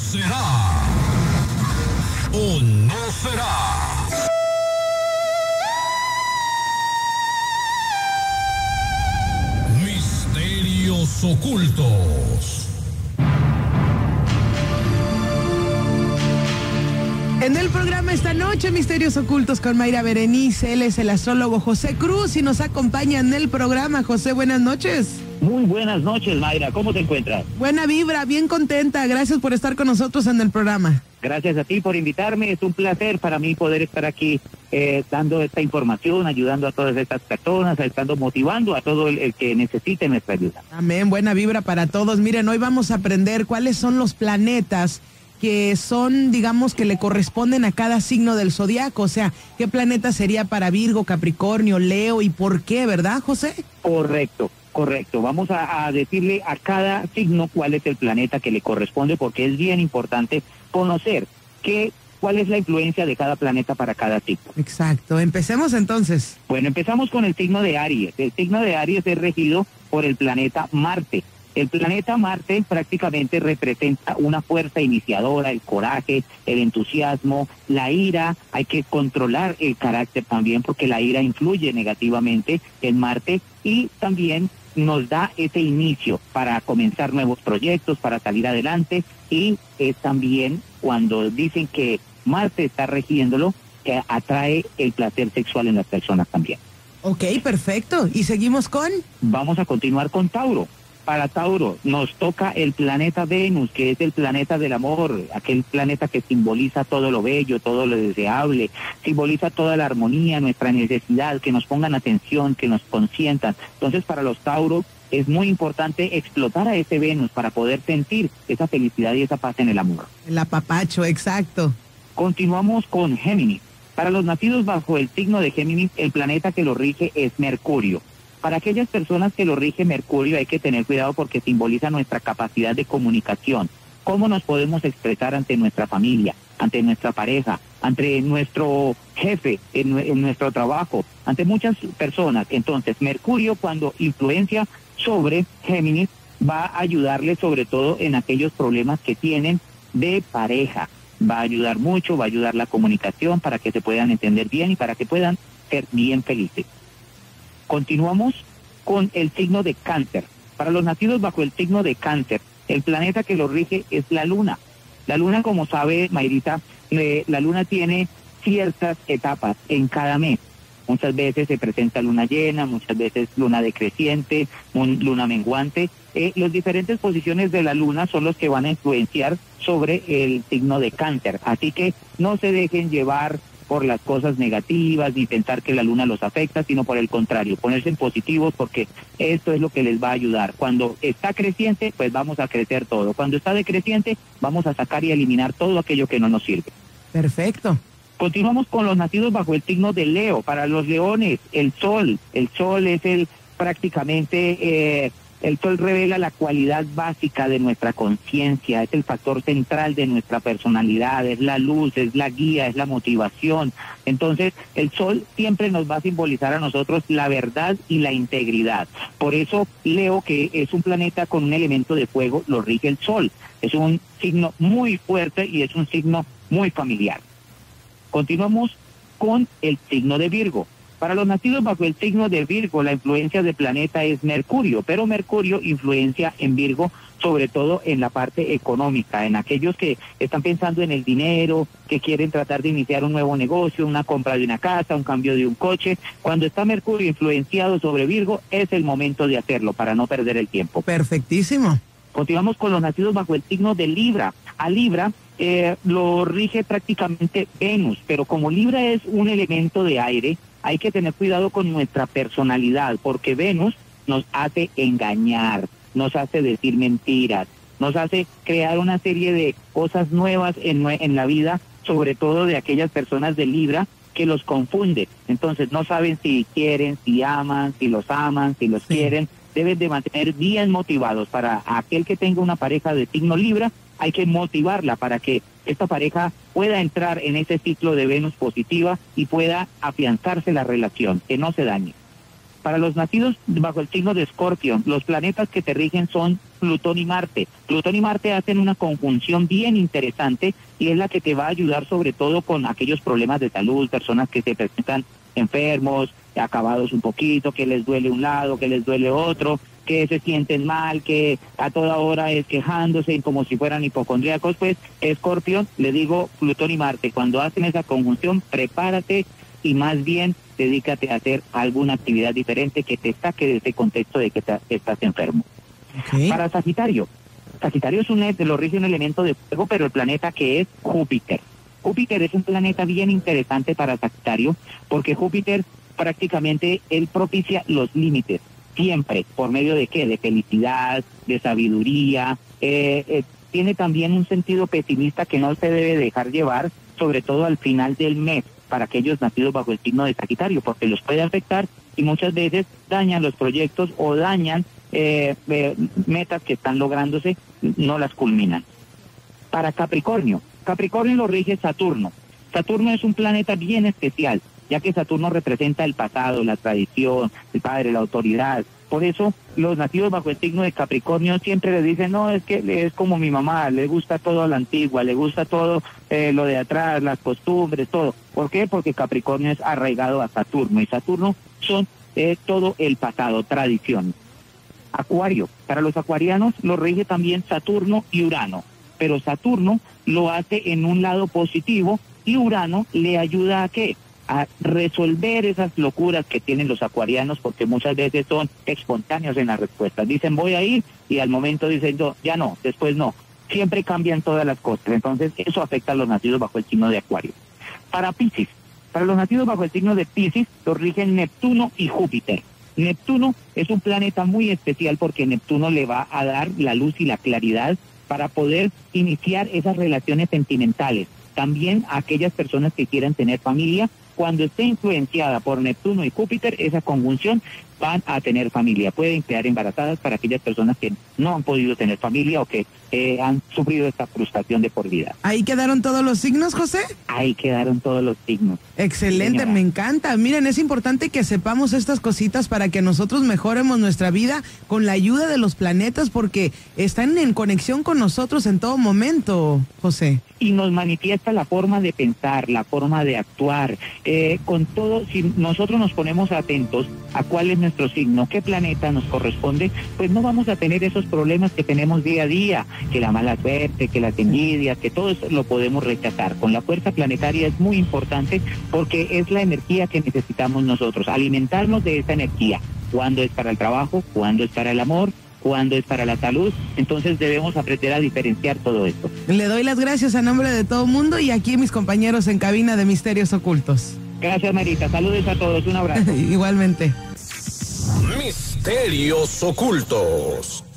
¿Será o no será? Misterios ocultos. En el programa esta noche, Misterios Ocultos con Mayra Berenice. Él es el astrólogo José Cruz y nos acompaña en el programa. José, buenas noches. Muy buenas noches, Mayra. ¿Cómo te encuentras? Buena vibra, bien contenta. Gracias por estar con nosotros en el programa. Gracias a ti por invitarme. Es un placer para mí poder estar aquí dando esta información, ayudando a todas estas personas, estando motivando a todo el que necesite nuestra ayuda. Amén, buena vibra para todos. Miren, hoy vamos a aprender cuáles son los planetas que son, digamos, que le corresponden a cada signo del zodiaco. O sea, ¿qué planeta sería para Virgo, Capricornio, Leo y por qué, verdad, José? Correcto. Vamos a decirle a cada signo cuál es el planeta que le corresponde, porque es bien importante conocer cuál es la influencia de cada planeta para cada signo. Exacto. Empecemos entonces. Bueno, empezamos con el signo de Aries. El signo de Aries es regido por el planeta Marte. El planeta Marte prácticamente representa una fuerza iniciadora, el coraje, el entusiasmo, la ira. Hay que controlar el carácter también, porque la ira influye negativamente en Marte y también nos da ese inicio para comenzar nuevos proyectos, para salir adelante, y es también cuando dicen que Marte está regiéndolo, que atrae el placer sexual en las personas también. Ok, perfecto. ¿Y seguimos con? Vamos a continuar con Tauro. Para Tauro nos toca el planeta Venus, que es el planeta del amor, aquel planeta que simboliza todo lo bello, todo lo deseable, simboliza toda la armonía, nuestra necesidad, que nos pongan atención, que nos consientan. Entonces, para los Tauros es muy importante explotar a ese Venus para poder sentir esa felicidad y esa paz en el amor. El apapacho, exacto. Continuamos con Géminis. Para los nacidos bajo el signo de Géminis, el planeta que lo rige es Mercurio. Para aquellas personas que lo rige Mercurio hay que tener cuidado porque simboliza nuestra capacidad de comunicación. Cómo nos podemos expresar ante nuestra familia, ante nuestra pareja, ante nuestro jefe, en nuestro trabajo, ante muchas personas. Entonces, Mercurio, cuando influencia sobre Géminis, va a ayudarle sobre todo en aquellos problemas que tienen de pareja. Va a ayudar mucho, va a ayudar la comunicación para que se puedan entender bien y para que puedan ser bien felices. Continuamos con el signo de Cáncer. Para los nacidos bajo el signo de Cáncer, el planeta que lo rige es la Luna. La Luna, como sabe Mayrita, la Luna tiene ciertas etapas en cada mes. Muchas veces se presenta luna llena, muchas veces luna decreciente, luna menguante. Las diferentes posiciones de la Luna son los que van a influenciar sobre el signo de Cáncer. Así que no se dejen llevar por las cosas negativas ni pensar que la luna los afecta, sino por el contrario, ponerse en positivos, porque esto es lo que les va a ayudar. Cuando está creciente, pues vamos a crecer todo. Cuando está decreciente, vamos a sacar y eliminar todo aquello que no nos sirve. Perfecto. Continuamos con los nacidos bajo el signo de Leo. Para los leones, el sol es prácticamente el sol revela la cualidad básica de nuestra conciencia, es el factor central de nuestra personalidad, es la luz, es la guía, es la motivación. Entonces, el sol siempre nos va a simbolizar a nosotros la verdad y la integridad. Por eso, Leo, que es un planeta con un elemento de fuego, lo rige el sol. Es un signo muy fuerte y es un signo muy familiar. Continuamos con el signo de Virgo. Para los nacidos bajo el signo de Virgo, la influencia del planeta es Mercurio, pero Mercurio influencia en Virgo sobre todo en la parte económica, en aquellos que están pensando en el dinero, que quieren tratar de iniciar un nuevo negocio, una compra de una casa, un cambio de un coche. Cuando está Mercurio influenciado sobre Virgo, es el momento de hacerlo para no perder el tiempo. Perfectísimo. Continuamos con los nacidos bajo el signo de Libra. A Libra lo rige prácticamente Venus, pero como Libra es un elemento de aire, hay que tener cuidado con nuestra personalidad, porque Venus nos hace engañar, nos hace decir mentiras, nos hace crear una serie de cosas nuevas en la vida, sobre todo de aquellas personas de Libra que los confunde. Entonces no saben si quieren, si aman, si los quieren. Deben de mantener bien motivados. Para aquel que tenga una pareja de signo Libra, hay que motivarla para que esta pareja pueda entrar en ese ciclo de Venus positiva y pueda afianzarse la relación, que no se dañe. Para los nacidos bajo el signo de Escorpio, los planetas que te rigen son Plutón y Marte. Plutón y Marte hacen una conjunción bien interesante y es la que te va a ayudar sobre todo con aquellos problemas de salud, personas que se presentan enfermos, acabados un poquito, que les duele un lado, que les duele otro, que se sienten mal, que a toda hora es quejándose como si fueran hipocondríacos. Pues Escorpio, le digo, Plutón y Marte, cuando hacen esa conjunción, prepárate y más bien dedícate a hacer alguna actividad diferente que te saque de ese contexto de que estás enfermo. Okay. Para Sagitario lo rige un elemento de fuego, pero el planeta que es Júpiter. Júpiter es un planeta bien interesante para Sagitario, porque Júpiter prácticamente él propicia los límites, siempre, ¿por medio de qué? De felicidad, de sabiduría, tiene también un sentido pesimista que no se debe dejar llevar, sobre todo al final del mes, para aquellos nacidos bajo el signo de Sagitario, porque los puede afectar y muchas veces dañan los proyectos o dañan metas que están lográndose, no las culminan. Para Capricornio lo rige Saturno. Saturno es un planeta bien especial, ya que Saturno representa el pasado, la tradición, el padre, la autoridad. Por eso los nacidos bajo el signo de Capricornio siempre les dicen, no, es que es como mi mamá, le gusta todo a la antigua, le gusta todo lo de atrás, las costumbres, todo. ¿Por qué? Porque Capricornio es arraigado a Saturno y Saturno son todo el pasado, tradición. Acuario, para los acuarianos lo rige también Saturno y Urano, pero Saturno lo hace en un lado positivo y Urano le ayuda a ¿qué? A resolver esas locuras que tienen los acuarianos, porque muchas veces son espontáneos en las respuestas. Dicen voy a ir y al momento dicen yo, ya no, después no. Siempre cambian todas las cosas, entonces eso afecta a los nacidos bajo el signo de Acuario. Para Piscis, para los nacidos bajo el signo de Piscis los rigen Neptuno y Júpiter. Neptuno es un planeta muy especial porque Neptuno le va a dar la luz y la claridad para poder iniciar esas relaciones sentimentales. También a aquellas personas que quieran tener familia, cuando esté influenciada por Neptuno y Júpiter, esa conjunción van a tener familia. Pueden quedar embarazadas para aquellas personas que no han podido tener familia o que han sufrido esta frustración de por vida. ¿Ahí quedaron todos los signos, José? Ahí quedaron todos los signos. Excelente, señora. Me encanta. Miren, es importante que sepamos estas cositas para que nosotros mejoremos nuestra vida con la ayuda de los planetas, porque están en conexión con nosotros en todo momento, José. Y nos manifiesta la forma de pensar, la forma de actuar. Con todo, si nosotros nos ponemos atentos a cuál es nuestro signo, qué planeta nos corresponde, pues no vamos a tener esos problemas que tenemos día a día, que la mala suerte, que las envidias, que todo eso lo podemos rechazar. Con la fuerza planetaria es muy importante porque es la energía que necesitamos nosotros, alimentarnos de esa energía. Cuando es para el trabajo, cuando es para el amor, cuando es para la salud, entonces debemos aprender a diferenciar todo esto. Le doy las gracias a nombre de todo el mundo y aquí mis compañeros en cabina de Misterios Ocultos. Gracias, Marita. Saludos a todos. Un abrazo. Igualmente. Misterios Ocultos.